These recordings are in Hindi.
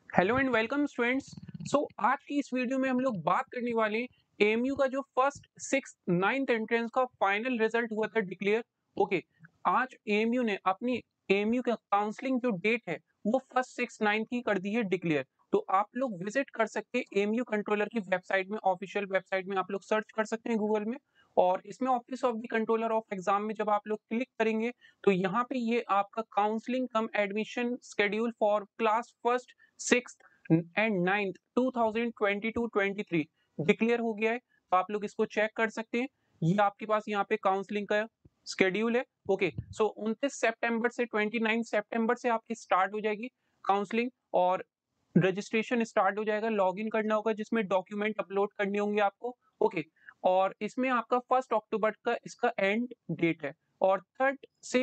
Hello and welcome students. आज की इस वीडियो में हम लोग बात करने वाले हैं एएमयू का जो फर्स्ट सिक्स नाइन्थ एंट्रेंस का फाइनल रिजल्ट हुआ था डिक्लेयर। ओके, आज एएमयू ने अपनी एएमयू का काउंसलिंग जो डेट है वो फर्स्ट सिक्स नाइन्थ की कर दी है डिक्लेयर। तो आप लोग विजिट कर सकते हैं एएमयू कंट्रोलर की वेबसाइट में, ऑफिशियल वेबसाइट में आप लोग सर्च कर सकते हैं गूगल में। और इसमें office of the controller of exam में जब आप लोग क्लिक करेंगे तो यहाँ पे ये आपका counselling cum admission schedule for class first sixth and ninth 2022-23 declare हो गया है। तो आप लोग इसको चेक कर सकते हैं। ये आपके पास यहाँ पे काउंसलिंग का शेड्यूल है। ओके, 29 सितंबर से 29 सितंबर से आपकी स्टार्ट हो जाएगी काउंसलिंग और रजिस्ट्रेशन स्टार्ट हो जाएगा। लॉगिन करना होगा जिसमें डॉक्यूमेंट अपलोड करने होंगे आपको। ओके, और इसमें आपका 1 अक्टूबर का इसका एंड डेट है और 3 से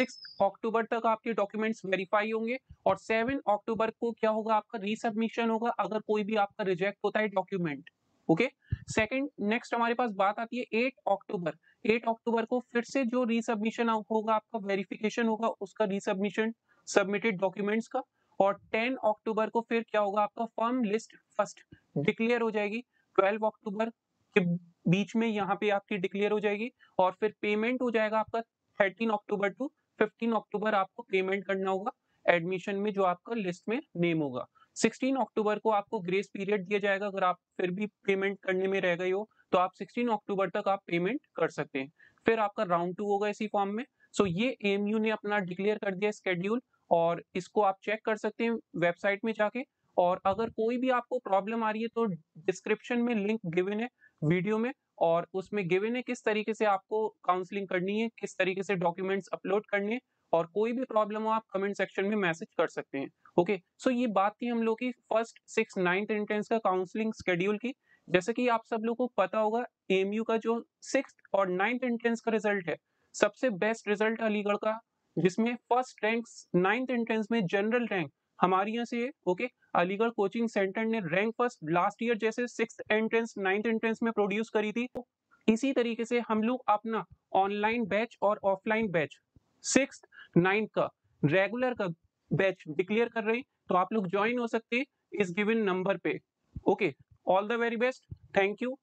6 अक्टूबर तक आपके डॉक्यूमेंट्स वेरीफाई होंगे और 7 अक्टूबर को क्या होगा, आपका रीसबमिशन होगा अगर कोई भी आपका रिजेक्ट होता है डॉक्यूमेंट। ओके, सेकंड नेक्स्ट हमारे पास बात आती है 8 अक्टूबर को फिर से जो रीसबमिशन होगा, आपका वेरिफिकेशन होगा उसका रीसबमिशन सबमिटेड डॉक्यूमेंट्स का। और 10 अक्टूबर को फिर क्या होगा, आपका फर्म लिस्ट फर्स्ट डिक्लेयर हो जाएगी। 12 अक्टूबर के बीच में यहाँ पे आपकी डिक्लेयर हो जाएगी और फिर पेमेंट हो जाएगा आपका 13 अक्टूबर टू 15 अक्टूबर आपको पेमेंट करना होगा एडमिशन में जो आपका लिस्ट में नेम होगा। 16 अक्टूबर को आपको ग्रेस पीरियड दिया जाएगा। अगर आप फिर भी पेमेंट करने में रह गए हो तो आप 16 अक्टूबर तक आप पेमेंट कर सकते हैं। फिर आपका राउंड 2 होगा इसी फॉर्म में। ये एएमयू ने अपना डिक्लेयर कर दिया स्केड्यूल और इसको आप चेक कर सकते हैं वेबसाइट में जाके। और अगर कोई भी आपको प्रॉब्लम आ रही है तो डिस्क्रिप्शन में लिंक गिवन है वीडियो में, और उसमें गिवन है किस तरीके से आपको काउंसलिंग करनी है, किस तरीके से डॉक्यूमेंट्स अपलोड करने हैं। और कोई भी प्रॉब्लम हो आप कमेंट सेक्शन में मैसेज कर सकते हैं। ओके, ये बात थी हम लोग की फर्स्ट सिक्स नाइन्थ एंट्रेंस का काउंसलिंग शेड्यूल की। जैसे कि आप सब लोग को पता होगा एएमयू का जो सिक्स और नाइन्थ एंट्रेंस का रिजल्ट है सबसे बेस्ट रिजल्ट अलीगढ़ का, जिसमें फर्स्ट रैंक नाइन्थ एंट्रेंस में जनरल रैंक हमारे यहाँ से है। ओके, अलीगढ़ कोचिंग सेंटर ने रैंक फर्स्ट लास्ट ईयर जैसे सिक्स एंट्रेंस नाइन्थ एंट्रेंस में प्रोड्यूस करी थी। इसी तरीके से हम लोग अपना ऑनलाइन बैच और ऑफलाइन बैच सिक्स नाइन्थ का रेगुलर का बैच डिक्लेयर कर रहे हैं। तो आप लोग ज्वाइन हो सकते हैं इस गिवन नंबर पे। Okay, all the very best, thank you.